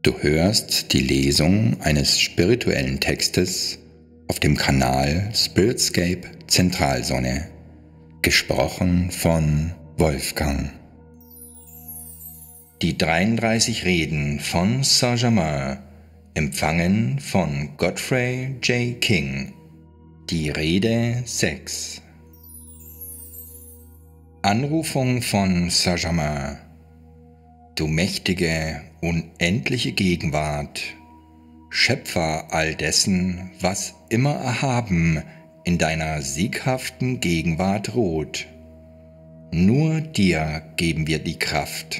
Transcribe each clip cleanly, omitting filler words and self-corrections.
Du hörst die Lesung eines spirituellen Textes auf dem Kanal Spiritscape Zentralsonne, gesprochen von Wolfgang. Die 33 Reden von Saint-Germain, empfangen von Godfrey J. King. Die Rede 6. Anrufung von Saint-Germain. Du mächtige, unendliche Gegenwart, Schöpfer all dessen, was immer erhaben in deiner sieghaften Gegenwart ruht. Nur dir geben wir die Kraft.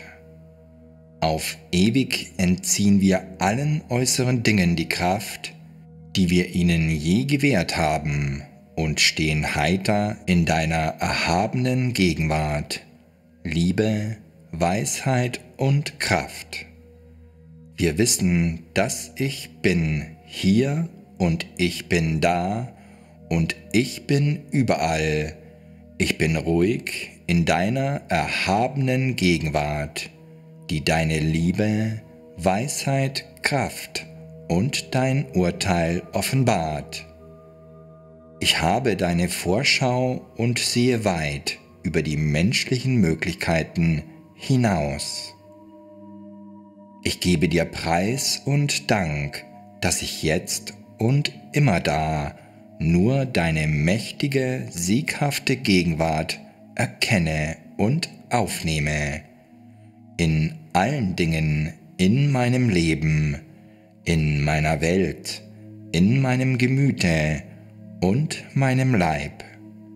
Auf ewig entziehen wir allen äußeren Dingen die Kraft, die wir ihnen je gewährt haben, und stehen heiter in deiner erhabenen Gegenwart, Liebe, Weisheit und Kraft. Wir wissen, dass ich bin hier und ich bin da und ich bin überall. Ich bin ruhig in deiner erhabenen Gegenwart, die deine Liebe, Weisheit, Kraft und dein Urteil offenbart. Ich habe deine Vorschau und sehe weit über die menschlichen Möglichkeiten hinaus. Ich gebe dir Preis und Dank, dass ich jetzt und immerdar nur deine mächtige, sieghafte Gegenwart erkenne und aufnehme. In allen Dingen in meinem Leben, in meiner Welt, in meinem Gemüte und meinem Leib.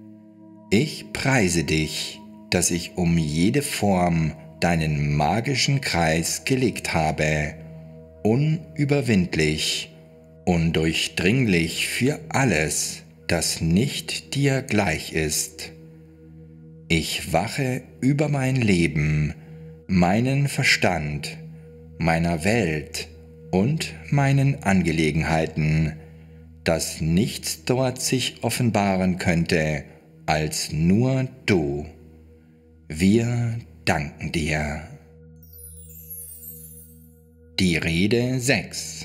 Ich preise dich, dass ich um jede Form deinen magischen Kreis gelegt habe, unüberwindlich, undurchdringlich für alles, das nicht dir gleich ist. Ich wache über mein Leben, meinen Verstand, meiner Welt und meinen Angelegenheiten, dass nichts dort sich offenbaren könnte als nur du. Wir danken dir. Die Rede 6.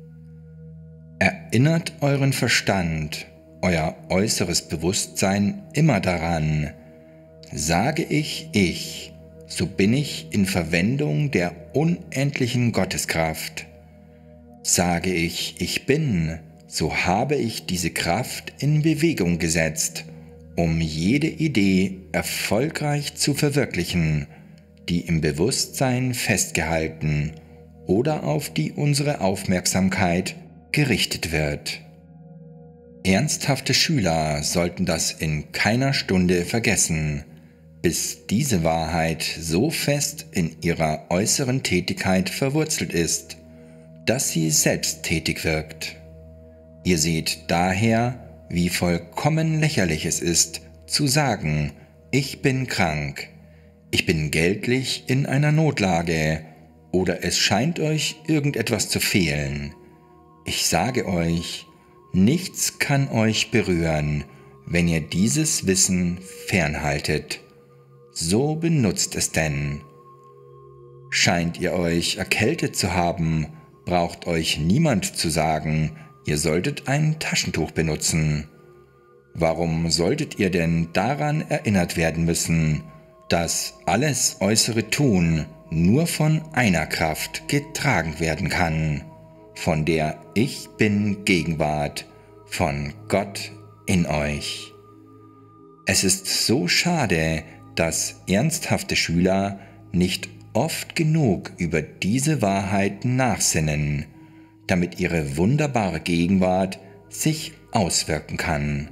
Erinnert euren Verstand, euer äußeres Bewusstsein immer daran. Sage ich, so bin ich in Verwendung der unendlichen Gotteskraft. Sage ich bin, so habe ich diese Kraft in Bewegung gesetzt, um jede Idee erfolgreich zu verwirklichen, die im Bewusstsein festgehalten oder auf die unsere Aufmerksamkeit gerichtet wird. Ernsthafte Schüler sollten das in keiner Stunde vergessen, bis diese Wahrheit so fest in ihrer äußeren Tätigkeit verwurzelt ist, dass sie selbsttätig wirkt. Ihr seht daher, wie vollkommen lächerlich es ist, zu sagen, ich bin krank, ich bin geldlich in einer Notlage oder es scheint euch irgendetwas zu fehlen. Ich sage euch, nichts kann euch berühren, wenn ihr dieses Wissen fernhaltet. So benutzt es denn. Scheint ihr euch erkältet zu haben, braucht euch niemand zu sagen, ihr solltet ein Taschentuch benutzen. Warum solltet ihr denn daran erinnert werden müssen, dass alles äußere Tun nur von einer Kraft getragen werden kann, von der Ich bin Gegenwart, von Gott in euch? Es ist so schade, dass ernsthafte Schüler nicht oft genug über diese Wahrheiten nachsinnen, damit ihre wunderbare Gegenwart sich auswirken kann.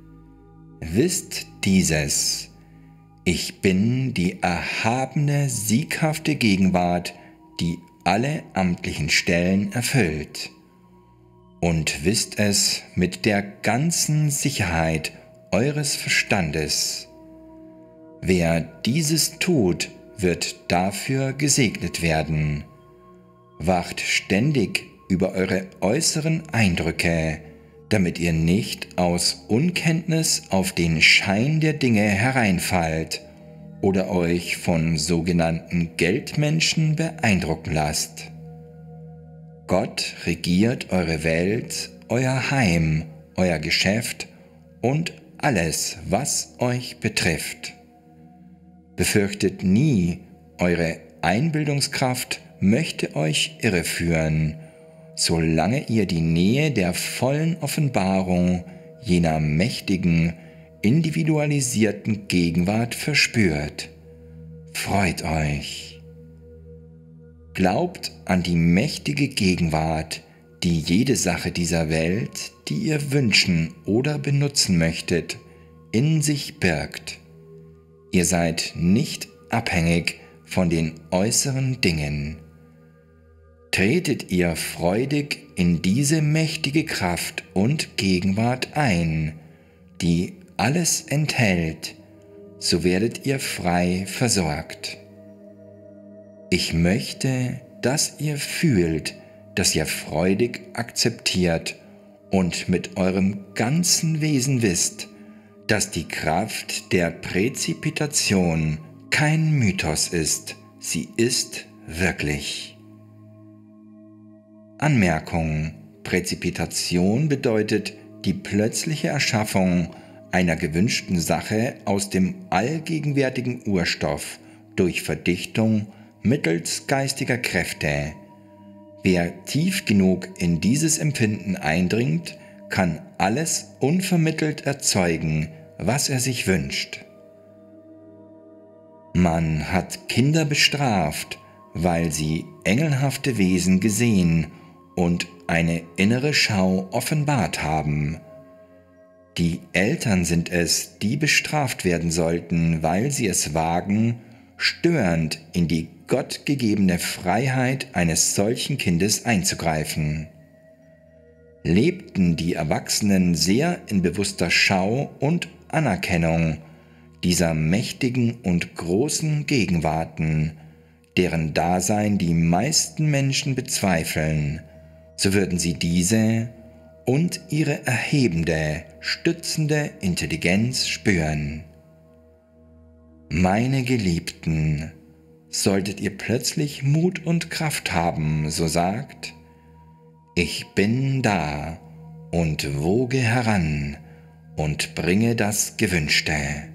Wisst dieses: Ich bin die erhabene, sieghafte Gegenwart, die alle amtlichen Stellen erfüllt. Und wisst es mit der ganzen Sicherheit eures Verstandes. Wer dieses tut, wird dafür gesegnet werden. Wacht ständig über eure äußeren Eindrücke, damit ihr nicht aus Unkenntnis auf den Schein der Dinge hereinfallt oder euch von sogenannten Geldmenschen beeindrucken lasst. Gott regiert eure Welt, euer Heim, euer Geschäft und alles, was euch betrifft. Befürchtet nie, eure Einbildungskraft möchte euch irreführen, solange ihr die Nähe der vollen Offenbarung jener mächtigen, individualisierten Gegenwart verspürt. Freut euch! Glaubt an die mächtige Gegenwart, die jede Sache dieser Welt, die ihr wünschen oder benutzen möchtet, in sich birgt. Ihr seid nicht abhängig von den äußeren Dingen. Tretet ihr freudig in diese mächtige Kraft und Gegenwart ein, die alles enthält, so werdet ihr frei versorgt. Ich möchte, dass ihr fühlt, dass ihr freudig akzeptiert und mit eurem ganzen Wesen wisst, dass die Kraft der Präzipitation kein Mythos ist, sie ist wirklich. Anmerkung: Präzipitation bedeutet die plötzliche Erschaffung einer gewünschten Sache aus dem allgegenwärtigen Urstoff durch Verdichtung mittels geistiger Kräfte. Wer tief genug in dieses Empfinden eindringt, kann alles unvermittelt erzeugen, was er sich wünscht. Man hat Kinder bestraft, weil sie engelhafte Wesen gesehen und eine innere Schau offenbart haben. Die Eltern sind es, die bestraft werden sollten, weil sie es wagen, störend in die gottgegebene Freiheit eines solchen Kindes einzugreifen. Lebten die Erwachsenen sehr in bewusster Schau und Anerkennung dieser mächtigen und großen Gegenwarten, deren Dasein die meisten Menschen bezweifeln, so würden sie diese und ihre erhebende, stützende Intelligenz spüren. Meine Geliebten, solltet ihr plötzlich Mut und Kraft haben, so sagt: Ich bin da und woge heran und bringe das Gewünschte.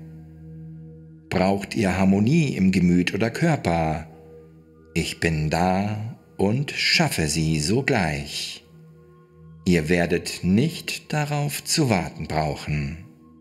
Braucht ihr Harmonie im Gemüt oder Körper? Ich bin da und schaffe sie sogleich. Ihr werdet nicht darauf zu warten brauchen.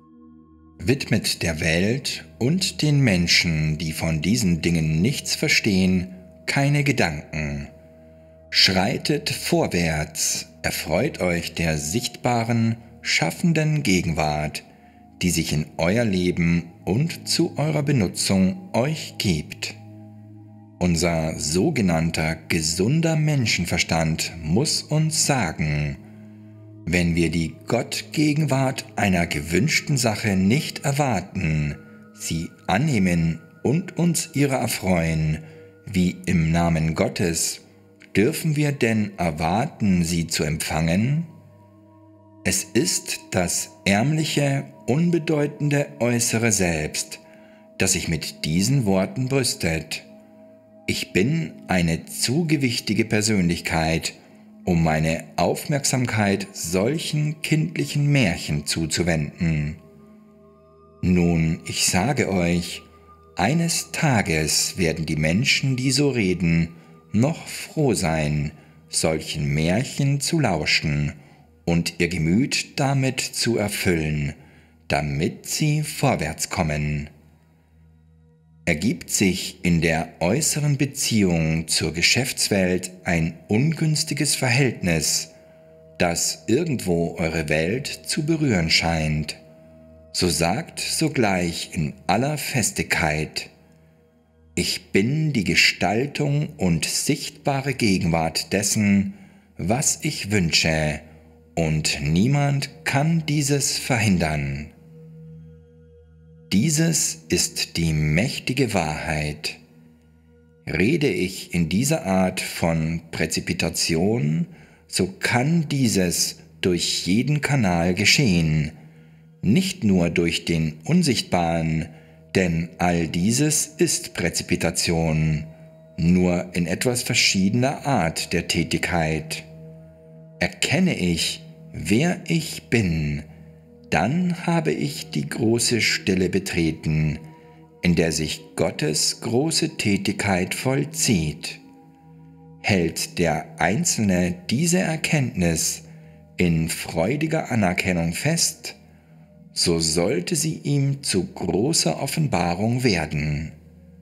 Widmet der Welt und den Menschen, die von diesen Dingen nichts verstehen, keine Gedanken. Schreitet vorwärts, erfreut euch der sichtbaren, schaffenden Gegenwart, die sich in euer Leben und zu eurer Benutzung euch gibt. Unser sogenannter gesunder Menschenverstand muss uns sagen: Wenn wir die Gottgegenwart einer gewünschten Sache nicht erwarten, sie annehmen und uns ihrer erfreuen, wie im Namen Gottes, dürfen wir denn erwarten, sie zu empfangen? Es ist das ärmliche, unbedeutende äußere Selbst, das sich mit diesen Worten brüstet: Ich bin eine zu gewichtige Persönlichkeit, um meine Aufmerksamkeit solchen kindlichen Märchen zuzuwenden. Nun, ich sage euch, eines Tages werden die Menschen, die so reden, noch froh sein, solchen Märchen zu lauschen und ihr Gemüt damit zu erfüllen, damit sie vorwärts kommen. Ergibt sich in der äußeren Beziehung zur Geschäftswelt ein ungünstiges Verhältnis, das irgendwo eure Welt zu berühren scheint, so sagt sogleich in aller Festigkeit: Ich bin die Gestaltung und sichtbare Gegenwart dessen, was ich wünsche, und niemand kann dieses verhindern. Dieses ist die mächtige Wahrheit. Rede ich in dieser Art von Präzipitation, so kann dieses durch jeden Kanal geschehen, nicht nur durch den unsichtbaren, denn all dieses ist Präzipitation, nur in etwas verschiedener Art der Tätigkeit. Erkenne ich, wer ich bin, dann habe ich die große Stille betreten, in der sich Gottes große Tätigkeit vollzieht. Hält der Einzelne diese Erkenntnis in freudiger Anerkennung fest, so sollte sie ihm zu großer Offenbarung werden.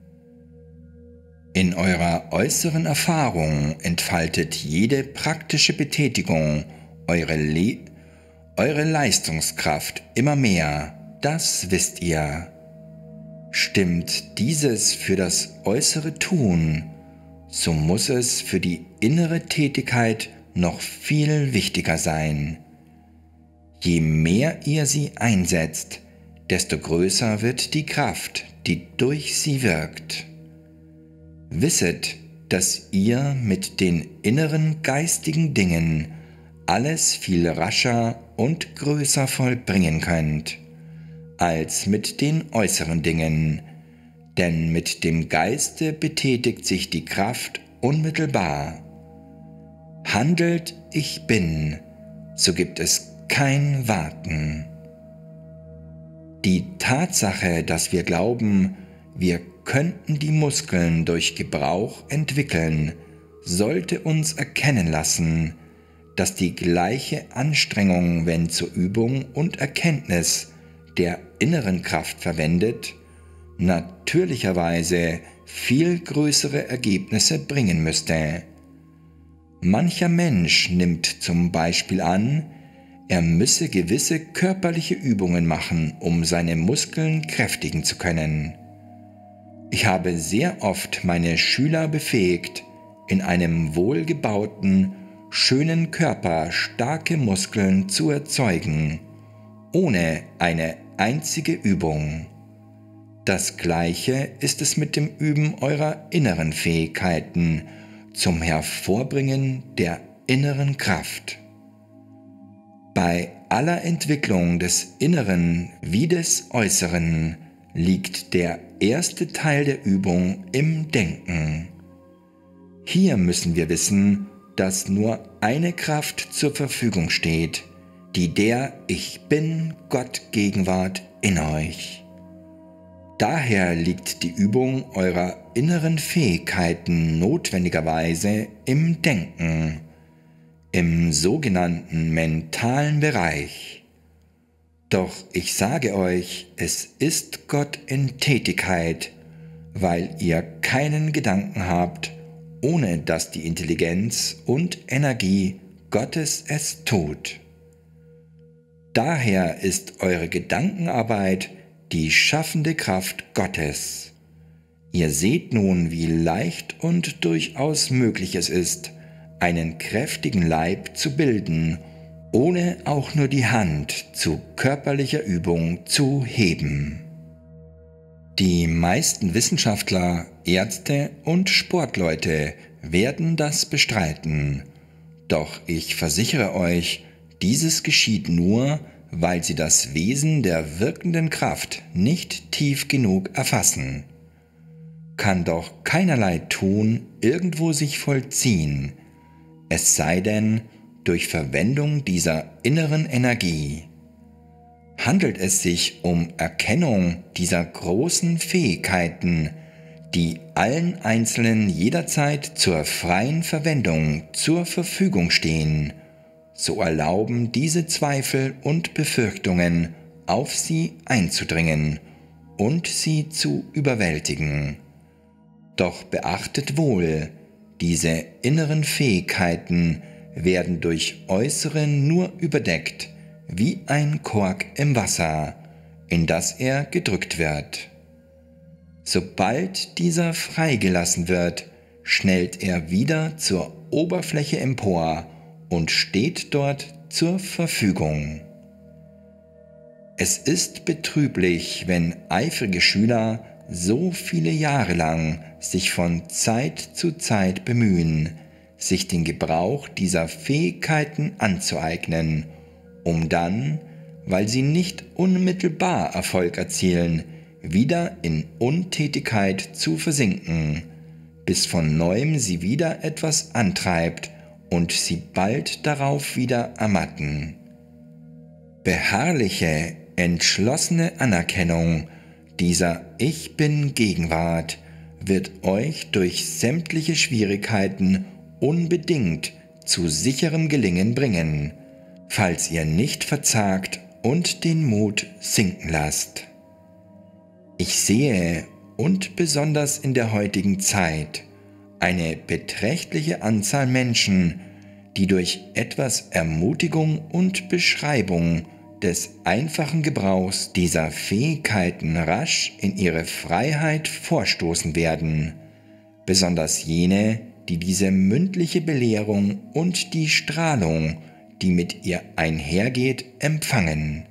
In eurer äußeren Erfahrung entfaltet jede praktische Betätigung eure Leistungskraft immer mehr, das wisst ihr. Stimmt dieses für das äußere Tun, so muss es für die innere Tätigkeit noch viel wichtiger sein. Je mehr ihr sie einsetzt, desto größer wird die Kraft, die durch sie wirkt. Wisset, dass ihr mit den inneren geistigen Dingen alles viel rascher und größer vollbringen könnt, als mit den äußeren Dingen, denn mit dem Geiste betätigt sich die Kraft unmittelbar. Handelt ich bin, so gibt es kein Warten. Die Tatsache, dass wir glauben, wir könnten die Muskeln durch Gebrauch entwickeln, sollte uns erkennen lassen, dass die gleiche Anstrengung, wenn zur Übung und Erkenntnis der inneren Kraft verwendet, natürlicherweise viel größere Ergebnisse bringen müsste. Mancher Mensch nimmt zum Beispiel an, er müsse gewisse körperliche Übungen machen, um seine Muskeln kräftigen zu können. Ich habe sehr oft meine Schüler befähigt, in einem wohlgebauten, schönen Körper starke Muskeln zu erzeugen, ohne eine einzige Übung. Das Gleiche ist es mit dem Üben eurer inneren Fähigkeiten zum Hervorbringen der inneren Kraft. Bei aller Entwicklung des Inneren wie des Äußeren liegt der erste Teil der Übung im Denken. Hier müssen wir wissen, dass nur eine Kraft zur Verfügung steht, die der Ich Bin Gott Gegenwart in euch. Daher liegt die Übung eurer inneren Fähigkeiten notwendigerweise im Denken, im sogenannten mentalen Bereich. Doch ich sage euch, es ist Gott in Tätigkeit, weil ihr keinen Gedanken habt, ohne dass die Intelligenz und Energie Gottes es tut. Daher ist eure Gedankenarbeit die schaffende Kraft Gottes. Ihr seht nun, wie leicht und durchaus möglich es ist, einen kräftigen Leib zu bilden, ohne auch nur die Hand zu körperlicher Übung zu heben. Die meisten Wissenschaftler, Ärzte und Sportleute werden das bestreiten. Doch ich versichere euch, dieses geschieht nur, weil sie das Wesen der wirkenden Kraft nicht tief genug erfassen. Kann doch keinerlei Tun irgendwo sich vollziehen, es sei denn durch Verwendung dieser inneren Energie. Handelt es sich um Erkennung dieser großen Fähigkeiten, die allen Einzelnen jederzeit zur freien Verwendung zur Verfügung stehen, so erlauben diese Zweifel und Befürchtungen, auf sie einzudringen und sie zu überwältigen. Doch beachtet wohl, diese inneren Fähigkeiten werden durch äußere nur überdeckt, wie ein Kork im Wasser, in das er gedrückt wird. Sobald dieser freigelassen wird, schnellt er wieder zur Oberfläche empor und steht dort zur Verfügung. Es ist betrüblich, wenn eifrige Schüler so viele Jahre lang sich von Zeit zu Zeit bemühen, sich den Gebrauch dieser Fähigkeiten anzueignen, um dann, weil sie nicht unmittelbar Erfolg erzielen, wieder in Untätigkeit zu versinken, bis von neuem sie wieder etwas antreibt und sie bald darauf wieder ermatten. Beharrliche, entschlossene Anerkennung dieser Ich Bin-Gegenwart wird euch durch sämtliche Schwierigkeiten unbedingt zu sicherem Gelingen bringen, falls ihr nicht verzagt und den Mut sinken lasst. Ich sehe, und besonders in der heutigen Zeit, eine beträchtliche Anzahl Menschen, die durch etwas Ermutigung und Beschreibung des einfachen Gebrauchs dieser Fähigkeiten rasch in ihre Freiheit vorstoßen werden, besonders jene, die diese mündliche Belehrung und die Strahlung, die mit ihr einhergeht, empfangen.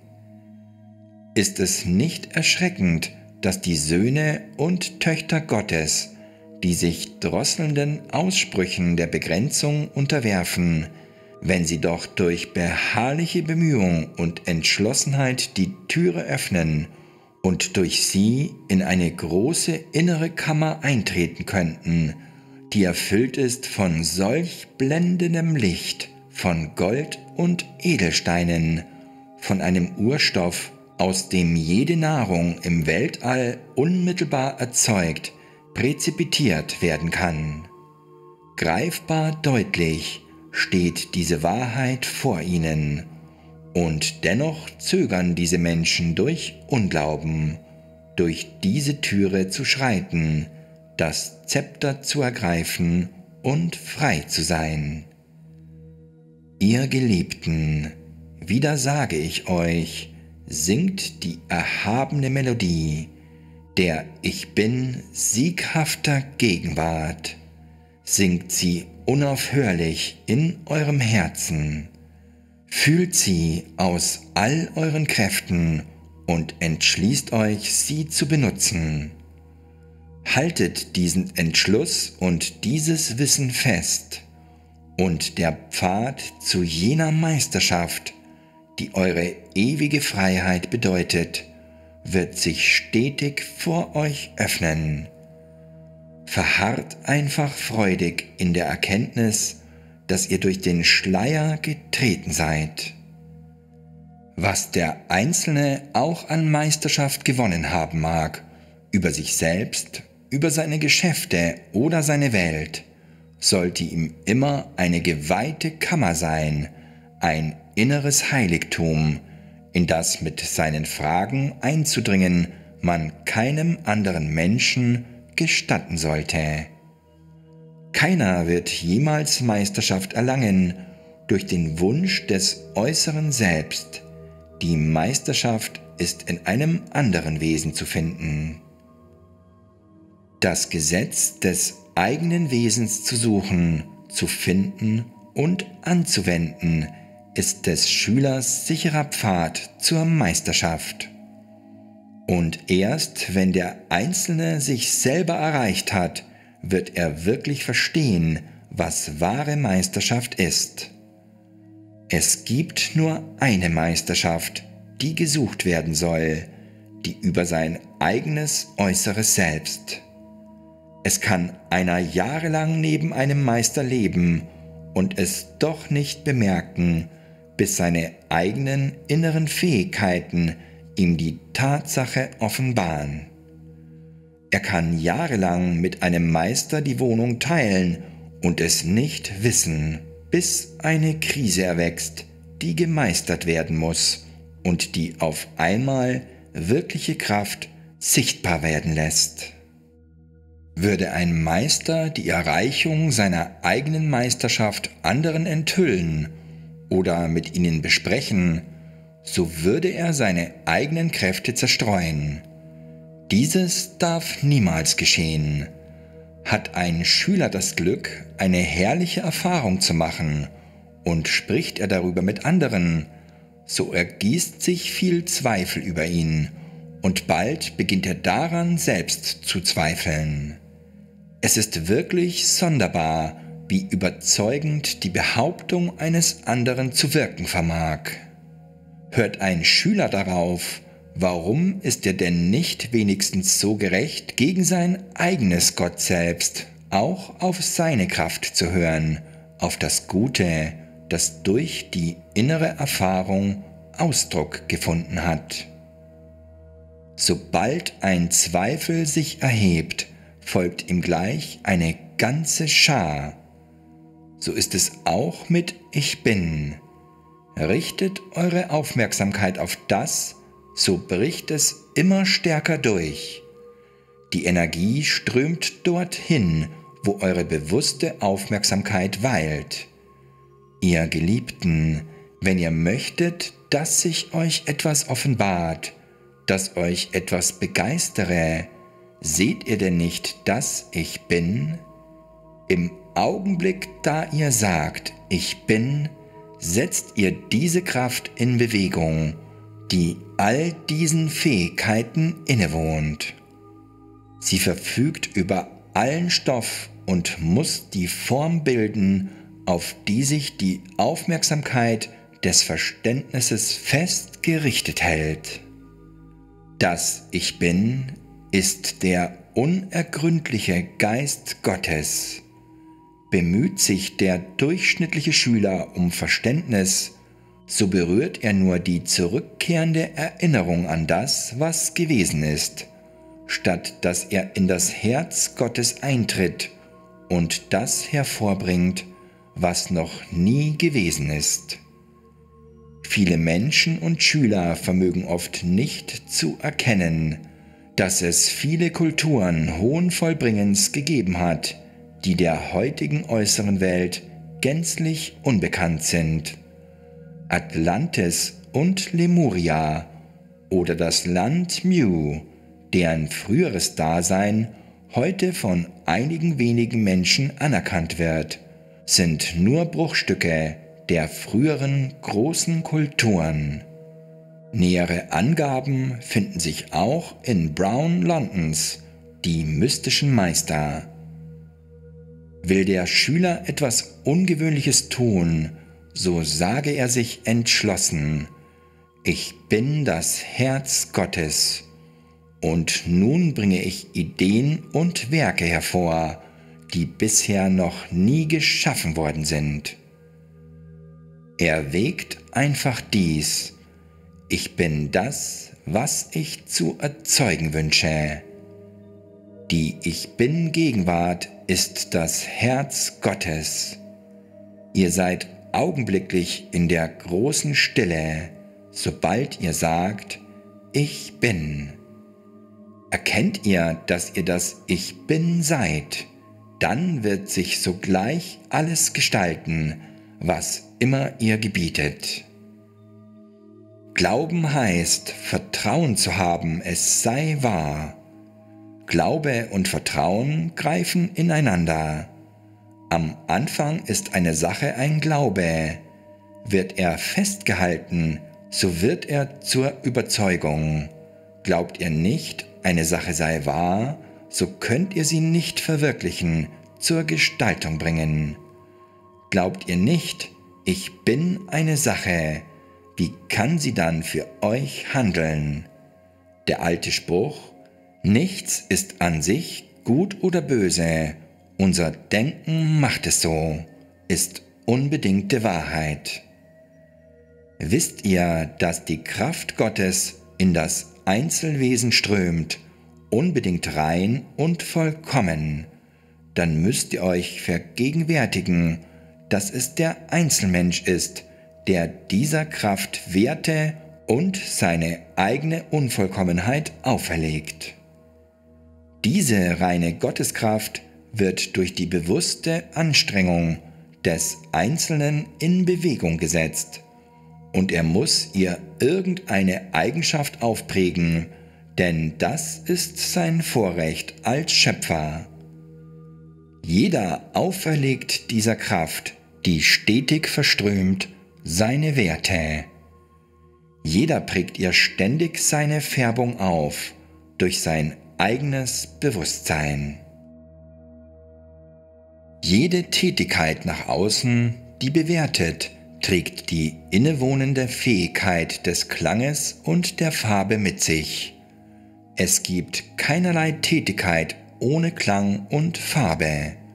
Ist es nicht erschreckend, dass die Söhne und Töchter Gottes, die sich drosselnden Aussprüchen der Begrenzung unterwerfen, wenn sie doch durch beharrliche Bemühung und Entschlossenheit die Türe öffnen und durch sie in eine große innere Kammer eintreten könnten, die erfüllt ist von solch blendendem Licht, von Gold und Edelsteinen, von einem Urstoff, aus dem jede Nahrung im Weltall unmittelbar erzeugt, präzipitiert werden kann. Greifbar deutlich steht diese Wahrheit vor ihnen, und dennoch zögern diese Menschen durch Unglauben, durch diese Türe zu schreiten, das Zepter zu ergreifen und frei zu sein. Ihr Geliebten, wieder sage ich euch, singt die erhabene Melodie der Ich Bin sieghafter Gegenwart, singt sie unaufhörlich in eurem Herzen, fühlt sie aus all euren Kräften und entschließt euch, sie zu benutzen. Haltet diesen Entschluss und dieses Wissen fest, und der Pfad zu jener Meisterschaft, die eure ewige Freiheit bedeutet, wird sich stetig vor euch öffnen. Verharrt einfach freudig in der Erkenntnis, dass ihr durch den Schleier getreten seid. Was der Einzelne auch an Meisterschaft gewonnen haben mag, über sich selbst, über seine Geschäfte oder seine Welt, sollte ihm immer eine geweihte Kammer sein, ein inneres Heiligtum, in das mit seinen Fragen einzudringen man keinem anderen Menschen gestatten sollte. Keiner wird jemals Meisterschaft erlangen durch den Wunsch des äußeren Selbst. Die Meisterschaft ist in einem anderen Wesen zu finden. Das Gesetz des eigenen Wesens zu suchen, zu finden und anzuwenden, ist des Schülers sicherer Pfad zur Meisterschaft. Und erst wenn der Einzelne sich selber erreicht hat, wird er wirklich verstehen, was wahre Meisterschaft ist. Es gibt nur eine Meisterschaft, die gesucht werden soll, die über sein eigenes äußeres Selbst. Es kann einer jahrelang neben einem Meister leben und es doch nicht bemerken, bis seine eigenen inneren Fähigkeiten ihm die Tatsache offenbaren. Er kann jahrelang mit einem Meister die Wohnung teilen und es nicht wissen, bis eine Krise erwächst, die gemeistert werden muss und die auf einmal wirkliche Kraft sichtbar werden lässt. Würde ein Meister die Erreichung seiner eigenen Meisterschaft anderen enthüllen oder mit ihnen besprechen, so würde er seine eigenen Kräfte zerstreuen. Dieses darf niemals geschehen. Hat ein Schüler das Glück, eine herrliche Erfahrung zu machen, und spricht er darüber mit anderen, so ergießt sich viel Zweifel über ihn, und bald beginnt er daran selbst zu zweifeln. Es ist wirklich sonderbar, wie überzeugend die Behauptung eines anderen zu wirken vermag. Hört ein Schüler darauf, warum ist er denn nicht wenigstens so gerecht gegen sein eigenes Gott selbst, auch auf seine Kraft zu hören, auf das Gute, das durch die innere Erfahrung Ausdruck gefunden hat. Sobald ein Zweifel sich erhebt, folgt ihm gleich eine ganze Schar. So ist es auch mit Ich Bin. Richtet eure Aufmerksamkeit auf das, so bricht es immer stärker durch. Die Energie strömt dorthin, wo eure bewusste Aufmerksamkeit weilt. Ihr Geliebten, wenn ihr möchtet, dass sich euch etwas offenbart, dass euch etwas begeistere, seht ihr denn nicht, dass ich bin? Im Augenblick, da ihr sagt, ich bin, setzt ihr diese Kraft in Bewegung, die all diesen Fähigkeiten innewohnt. Sie verfügt über allen Stoff und muss die Form bilden, auf die sich die Aufmerksamkeit des Verständnisses fest gerichtet hält. Das Ich Bin ist der unergründliche Geist Gottes. Bemüht sich der durchschnittliche Schüler um Verständnis, so berührt er nur die zurückkehrende Erinnerung an das, was gewesen ist, statt dass er in das Herz Gottes eintritt und das hervorbringt, was noch nie gewesen ist. Viele Menschen und Schüler vermögen oft nicht zu erkennen, dass es viele Kulturen hohen Vollbringens gegeben hat, die der heutigen äußeren Welt gänzlich unbekannt sind. Atlantis und Lemuria oder das Land Mu, deren früheres Dasein heute von einigen wenigen Menschen anerkannt wird, sind nur Bruchstücke der früheren großen Kulturen. Nähere Angaben finden sich auch in Brown Londons Die mystischen Meister. Will der Schüler etwas Ungewöhnliches tun, so sage er sich entschlossen: Ich bin das Herz Gottes, und nun bringe ich Ideen und Werke hervor, die bisher noch nie geschaffen worden sind. Erwägt einfach dies: Ich bin das, was ich zu erzeugen wünsche. Die Ich Bin-Gegenwart ist das Herz Gottes. Ihr seid augenblicklich in der großen Stille, sobald ihr sagt, Ich Bin. Erkennt ihr, dass ihr das Ich Bin seid, dann wird sich sogleich alles gestalten, was immer ihr gebietet. Glauben heißt, Vertrauen zu haben, es sei wahr. Glaube und Vertrauen greifen ineinander. Am Anfang ist eine Sache ein Glaube. Wird er festgehalten, so wird er zur Überzeugung. Glaubt ihr nicht, eine Sache sei wahr, so könnt ihr sie nicht verwirklichen, zur Gestaltung bringen. Glaubt ihr nicht, ich bin eine Sache, wie kann sie dann für euch handeln? Der alte Spruch: Nichts ist an sich gut oder böse, unser Denken macht es so, ist unbedingte Wahrheit. Wisst ihr, dass die Kraft Gottes in das Einzelwesen strömt, unbedingt rein und vollkommen, dann müsst ihr euch vergegenwärtigen, dass es der Einzelmensch ist, der dieser Kraft Werte und seine eigene Unvollkommenheit auferlegt. Diese reine Gotteskraft wird durch die bewusste Anstrengung des Einzelnen in Bewegung gesetzt, und er muss ihr irgendeine Eigenschaft aufprägen, denn das ist sein Vorrecht als Schöpfer. Jeder auferlegt dieser Kraft, die stetig verströmt, seine Werte. Jeder prägt ihr ständig seine Färbung auf, durch sein eigenes Bewusstsein. Jede Tätigkeit nach außen, die bewertet, trägt die innewohnende Fähigkeit des Klanges und der Farbe mit sich. Es gibt keinerlei Tätigkeit ohne Klang und Farbe.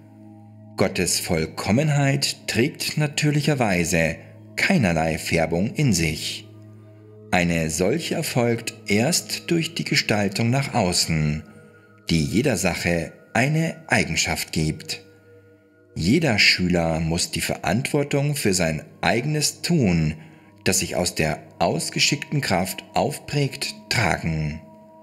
Gottes Vollkommenheit trägt natürlicherweise keinerlei Färbung in sich. Eine solche erfolgt erst durch die Gestaltung nach außen, die jeder Sache eine Eigenschaft gibt. Jeder Schüler muss die Verantwortung für sein eigenes Tun, das sich aus der ausgeschickten Kraft aufprägt, tragen.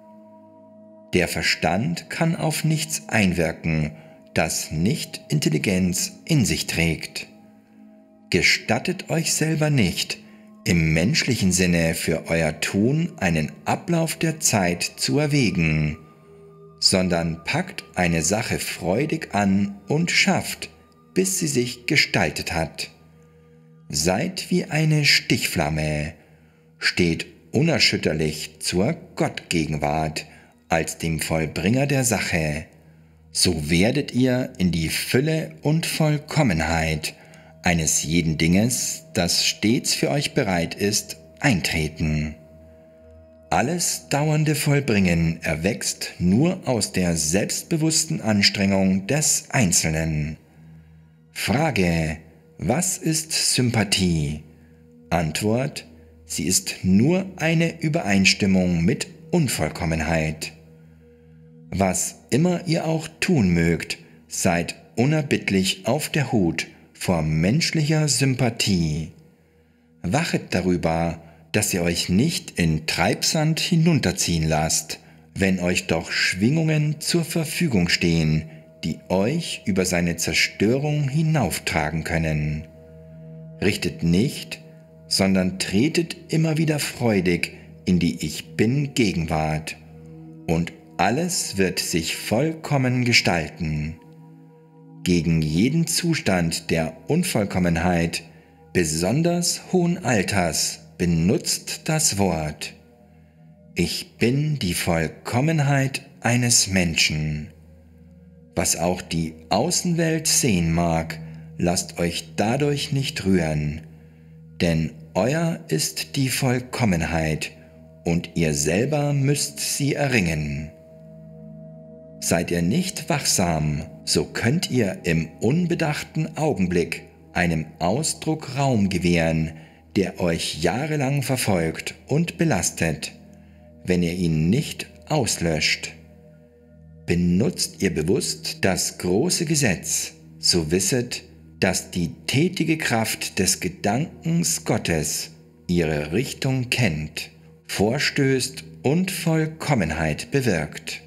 Der Verstand kann auf nichts einwirken, das nicht Intelligenz in sich trägt. Gestattet euch selber nicht, im menschlichen Sinne für euer Tun einen Ablauf der Zeit zu erwägen, sondern packt eine Sache freudig an und schafft, bis sie sich gestaltet hat. Seid wie eine Stichflamme, steht unerschütterlich zur Gottgegenwart als dem Vollbringer der Sache, so werdet ihr in die Fülle und Vollkommenheit eines jeden Dinges, das stets für euch bereit ist, eintreten. Alles dauernde Vollbringen erwächst nur aus der selbstbewussten Anstrengung des Einzelnen. Frage: Was ist Sympathie? Antwort: Sie ist nur eine Übereinstimmung mit Unvollkommenheit. Was immer ihr auch tun mögt, seid unerbittlich auf der Hut vor menschlicher Sympathie. Wachet darüber, dass ihr euch nicht in Treibsand hinunterziehen lasst, wenn euch doch Schwingungen zur Verfügung stehen, die euch über seine Zerstörung hinauftragen können. Richtet nicht, sondern tretet immer wieder freudig in die Ich-Bin-Gegenwart, und alles wird sich vollkommen gestalten. Gegen jeden Zustand der Unvollkommenheit, besonders hohen Alters, benutzt das Wort: Ich bin die Vollkommenheit eines Menschen. Was auch die Außenwelt sehen mag, lasst euch dadurch nicht rühren, denn euer ist die Vollkommenheit und ihr selber müsst sie erringen. Seid ihr nicht wachsam, so könnt ihr im unbedachten Augenblick einem Ausdruck Raum gewähren, der euch jahrelang verfolgt und belastet, wenn ihr ihn nicht auslöscht. Benutzt ihr bewusst das große Gesetz, so wisset, dass die tätige Kraft des Gedankens Gottes ihre Richtung kennt, vorstößt und Vollkommenheit bewirkt.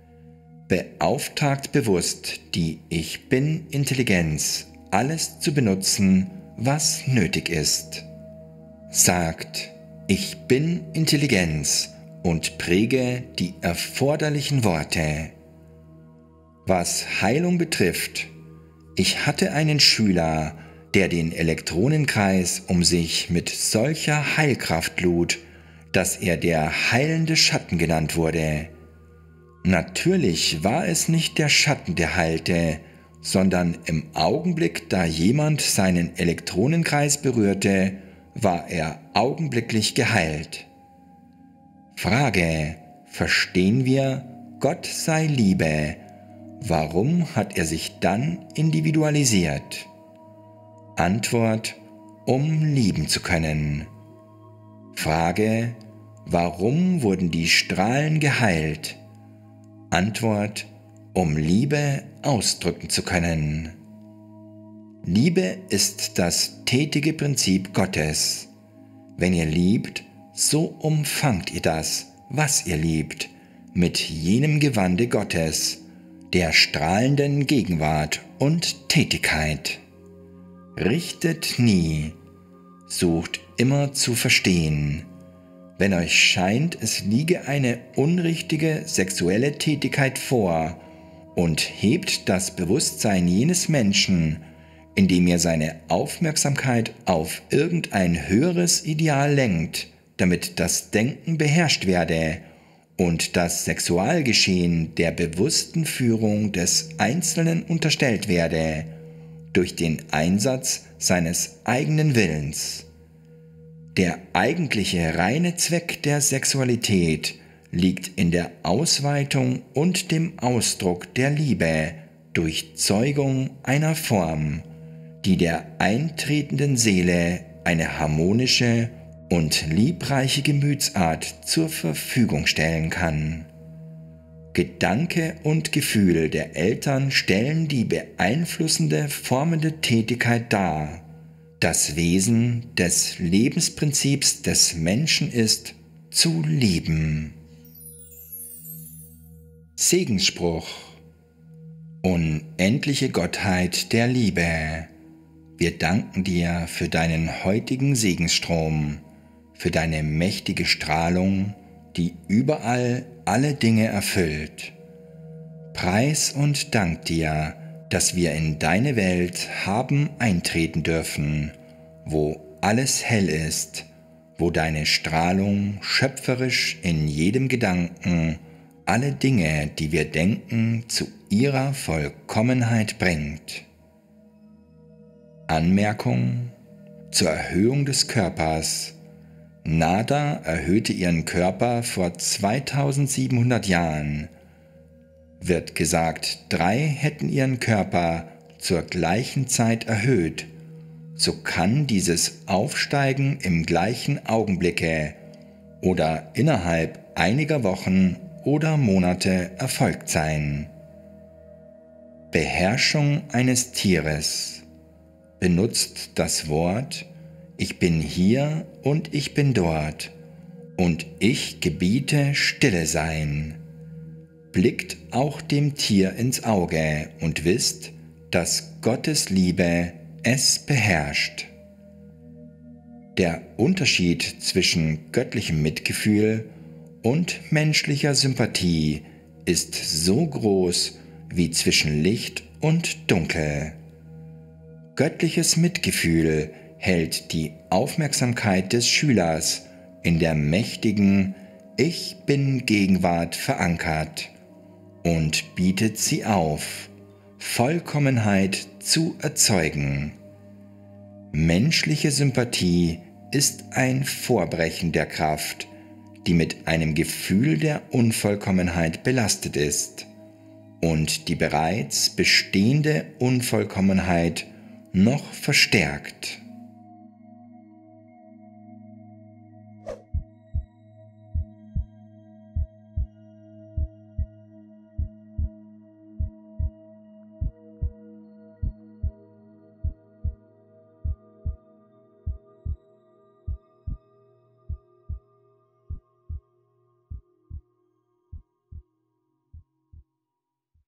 Beauftragt bewusst die Ich-Bin-Intelligenz, alles zu benutzen, was nötig ist. Sagt: Ich bin Intelligenz und präge die erforderlichen Worte. Was Heilung betrifft, ich hatte einen Schüler, der den Elektronenkreis um sich mit solcher Heilkraft lud, dass er der heilende Schatten genannt wurde. Natürlich war es nicht der Schatten, der heilte, sondern im Augenblick, da jemand seinen Elektronenkreis berührte, war er augenblicklich geheilt. Frage: Verstehen wir, Gott sei Liebe? Warum hat er sich dann individualisiert? Antwort: Um lieben zu können. Frage: Warum wurden die Strahlen geheilt? Antwort: Um Liebe ausdrücken zu können. Liebe ist das tätige Prinzip Gottes. Wenn ihr liebt, so umfangt ihr das, was ihr liebt, mit jenem Gewande Gottes, der strahlenden Gegenwart und Tätigkeit. Richtet nie, sucht immer zu verstehen. Wenn euch scheint, es liege eine unrichtige sexuelle Tätigkeit vor, und hebt das Bewusstsein jenes Menschen, indem ihr seine Aufmerksamkeit auf irgendein höheres Ideal lenkt, damit das Denken beherrscht werde und das Sexualgeschehen der bewussten Führung des Einzelnen unterstellt werde, durch den Einsatz seines eigenen Willens. Der eigentliche reine Zweck der Sexualität liegt in der Ausweitung und dem Ausdruck der Liebe durch Zeugung einer Form, die der eintretenden Seele eine harmonische und liebreiche Gemütsart zur Verfügung stellen kann. Gedanke und Gefühl der Eltern stellen die beeinflussende, formende Tätigkeit dar. Das Wesen des Lebensprinzips des Menschen ist, zu lieben. Segensspruch: Unendliche Gottheit der Liebe, wir danken dir für deinen heutigen Segensstrom, für deine mächtige Strahlung, die überall alle Dinge erfüllt. Preis und Dank dir, dass wir in deine Welt haben eintreten dürfen, wo alles hell ist, wo deine Strahlung schöpferisch in jedem Gedanken alle Dinge, die wir denken, zu ihrer Vollkommenheit bringt. Anmerkung zur Erhöhung des Körpers. Nada erhöhte ihren Körper vor 2700 Jahren. Wird gesagt, 3 hätten ihren Körper zur gleichen Zeit erhöht, so kann dieses Aufsteigen im gleichen Augenblicke oder innerhalb einiger Wochen oder Monate erfolgt sein. Beherrschung eines Tieres. Benutzt das Wort Ich bin hier und ich bin dort und ich gebiete Stille sein. Blickt auch dem Tier ins Auge und wisst, dass Gottes Liebe es beherrscht. Der Unterschied zwischen göttlichem Mitgefühl und menschlicher Sympathie ist so groß wie zwischen Licht und Dunkel. Göttliches Mitgefühl hält die Aufmerksamkeit des Schülers in der mächtigen Ich bin Gegenwart verankert und bietet sie auf, Vollkommenheit zu erzeugen. Menschliche Sympathie ist ein Vorbrechen der Kraft, die mit einem Gefühl der Unvollkommenheit belastet ist und die bereits bestehende Unvollkommenheit noch verstärkt.